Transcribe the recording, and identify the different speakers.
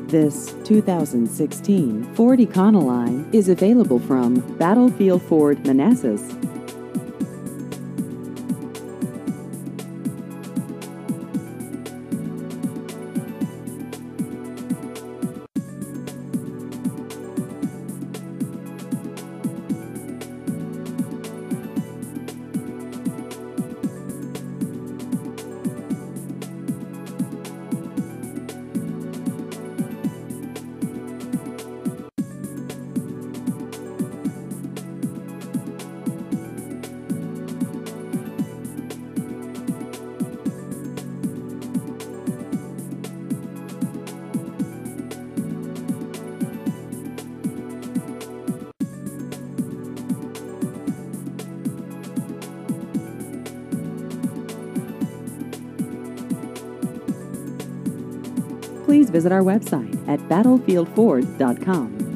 Speaker 1: This 2016 Ford Econoline is available from Battlefield Ford Manassas. Please visit our website at battlefieldford.com.